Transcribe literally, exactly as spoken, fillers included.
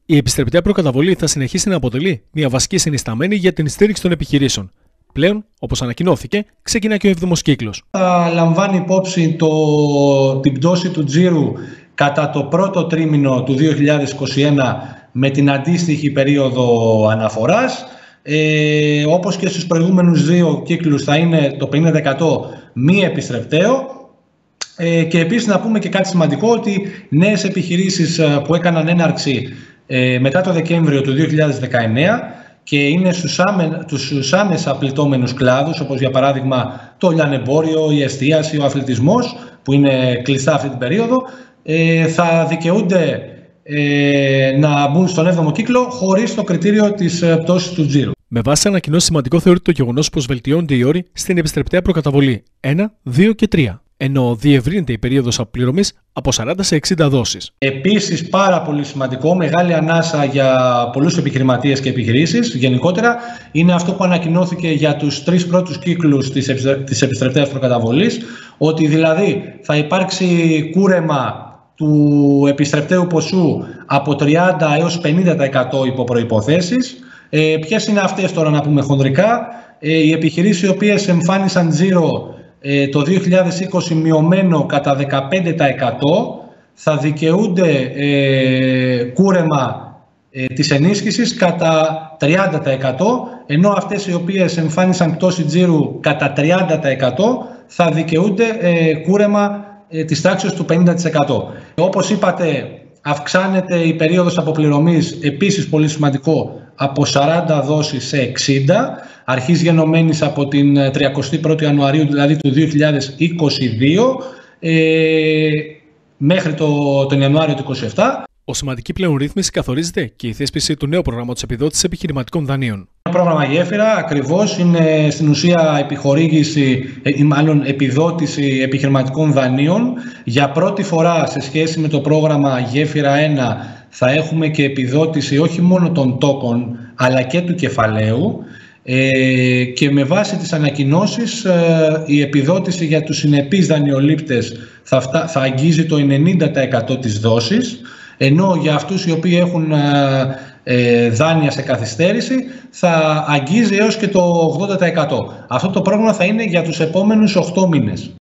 Η επιστρεπτέα προκαταβολή θα συνεχίσει να αποτελεί μια βασική συνισταμένη για την στήριξη των επιχειρήσεων. Πλέον, όπως ανακοινώθηκε, ξεκινά και ο έβδομος κύκλος. Θα λαμβάνει υπόψη το, την πτώση του τζίρου κατά το πρώτο τρίμηνο του δύο χιλιάδες είκοσι ένα με την αντίστοιχη περίοδο αναφοράς. Ε, όπως και στους προηγούμενους δύο κύκλους θα είναι το πενήντα τοις εκατό μη επιστρεπταίο. Ε, και επίσης να πούμε και κάτι σημαντικό, ότι νέες επιχειρήσεις που έκαναν έναρξη ε, μετά το Δεκέμβριο του δύο χιλιάδες δεκαεννέα και είναι στους, άμε, στους άμεσα πληττόμενους κλάδους, όπως για παράδειγμα το λιανεμπόριο, η εστίαση, ο αθλητισμός, που είναι κλειστά αυτή την περίοδο, ε, θα δικαιούνται ε, να μπουν στον έβδομο κύκλο χωρίς το κριτήριο της πτώσης του τζίρου. Με βάση ανακοινώσεις, σημαντικό θεωρείται το γεγονός πως βελτιώνται οι όροι στην επιστρεπτέα προκαταβολή ένα, δύο και τρία, ενώ διευρύνεται η περίοδος αποπληρωμής από σαράντα σε εξήντα δόσεις. Επίσης, πάρα πολύ σημαντικό, μεγάλη ανάσα για πολλούς επιχειρηματίες και επιχειρήσεις γενικότερα, είναι αυτό που ανακοινώθηκε για τους τρεις πρώτους κύκλους της, επιστρε... της επιστρεπτέας προκαταβολής, ότι δηλαδή θα υπάρξει κούρεμα του επιστρεπτέου ποσού από τριάντα έως πενήντα τοις εκατό υπό προϋποθέσεις. Ε, ποιες είναι αυτές τώρα, να πούμε χονδρικά? Ε, οι επιχειρήσεις οι οποίες εμφάνισαν τζίρο ε, το δύο χιλιάδες είκοσι μειωμένο κατά δεκαπέντε τοις εκατό θα δικαιούνται ε, κούρεμα ε, της ενίσχυσης κατά τριάντα τοις εκατό, ενώ αυτές οι οποίες εμφάνισαν πτώση τζίρου κατά τριάντα τοις εκατό θα δικαιούνται ε, κούρεμα ε, της τάξης του πενήντα τοις εκατό. Όπως είπατε, αυξάνεται η περίοδος αποπληρωμής, επίσης πολύ σημαντικό, από σαράντα δόσεις σε εξήντα, αρχής γενομένης από την τριαντά πρώτη Ιανουαρίου, δηλαδή του δύο χιλιάδες είκοσι δύο, ε, μέχρι το, τον Ιανουάριο του είκοσι επτά. Ως σημαντική πλέον ρύθμιση καθορίζεται και η θέσπιση του νέου προγράμματος επιδότησης επιχειρηματικών δανείων. Το πρόγραμμα Γέφυρα ακριβώς είναι στην ουσία επιχορήγηση ή μάλλον επιδότηση επιχειρηματικών δανείων. Για πρώτη φορά σε σχέση με το πρόγραμμα Γέφυρα ένα θα έχουμε και επιδότηση όχι μόνο των τόκων αλλά και του κεφαλαίου, ε, και με βάση τις ανακοινώσεις ε, η επιδότηση για τους συνεπείς δανειολήπτες θα, φτά, θα αγγίζει το ενενήντα τοις εκατό της δόσης, ενώ για αυτούς οι οποίοι έχουν ε, δάνεια σε καθυστέρηση θα αγγίζει έως και το ογδόντα τοις εκατό. Αυτό το πρόγραμμα θα είναι για τους επόμενους οκτώ μήνες.